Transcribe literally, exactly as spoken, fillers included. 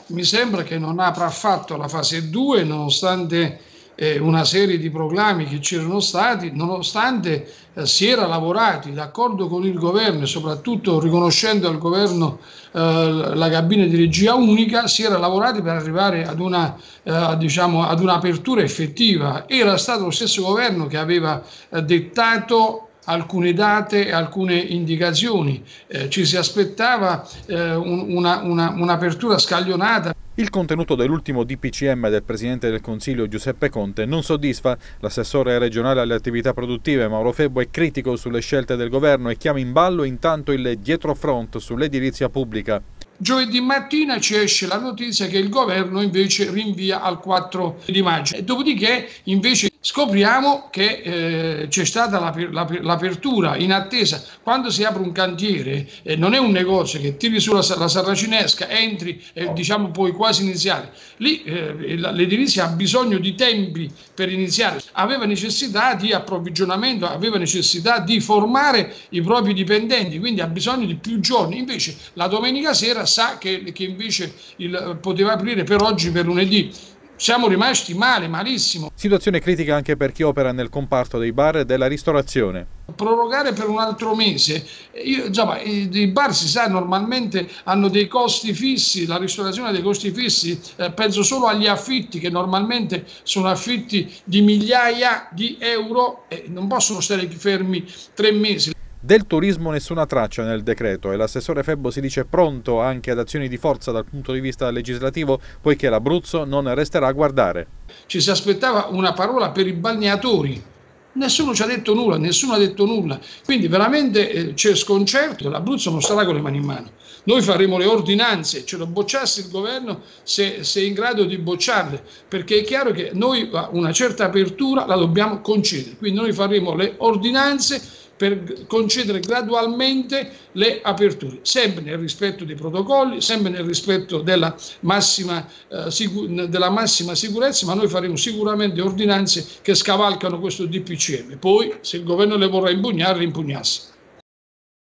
mi sembra che non avrà fatto la fase due, nonostante eh, una serie di proclami che c'erano stati, nonostante eh, si era lavorati d'accordo con il governo e soprattutto riconoscendo al governo eh, la cabina di regia unica, si era lavorati per arrivare ad una, eh, diciamo, ad un'apertura effettiva. Era stato lo stesso governo che aveva eh, dettato alcune date e alcune indicazioni. Eh, ci si aspettava eh, un, una, una, un'apertura scaglionata. Il contenuto dell'ultimo D P C M del Presidente del Consiglio Giuseppe Conte non soddisfa. L'assessore regionale alle attività produttive Mauro Febbo è critico sulle scelte del governo e chiama in ballo intanto il dietrofront sull'edilizia pubblica. Giovedì mattina ci esce la notizia che il governo invece rinvia al quattro di maggio e dopodiché invece scopriamo che eh, c'è stata l'apertura in attesa. Quando si apre un cantiere eh, non è un negozio che tiri su la, la saracinesca, entri e diciamo puoi quasi iniziare. Lì eh, l'edilizia ha bisogno di tempi per iniziare, aveva necessità di approvvigionamento, aveva necessità di formare i propri dipendenti, quindi ha bisogno di più giorni. Invece la domenica sera sa che, che invece il, poteva aprire per oggi, per lunedì. Siamo rimasti male, malissimo. Situazione critica anche per chi opera nel comparto dei bar e della ristorazione. Prorogare per un altro mese, io, insomma, i, i bar si sa normalmente hanno dei costi fissi, la ristorazione ha dei costi fissi, eh, penso solo agli affitti che normalmente sono affitti di migliaia di euro e non possono stare fermi tre mesi. Del turismo nessuna traccia nel decreto e l'assessore Febbo si dice pronto anche ad azioni di forza dal punto di vista legislativo, poiché l'Abruzzo non resterà a guardare. Ci si aspettava una parola per i balneatori. Nessuno ci ha detto nulla, nessuno ha detto nulla, quindi veramente eh, c'è sconcerto. L'Abruzzo non starà con le mani in mano. Noi faremo le ordinanze, ce lo bocciasse il governo se, se è in grado di bocciarle, perché è chiaro che noi una certa apertura la dobbiamo concedere, quindi noi faremo le ordinanze per concedere gradualmente le aperture, sempre nel rispetto dei protocolli, sempre nel rispetto della massima, eh, sicur- della massima sicurezza, ma noi faremo sicuramente ordinanze che scavalcano questo D P C M. Poi, se il governo le vorrà impugnare, le impugnasse.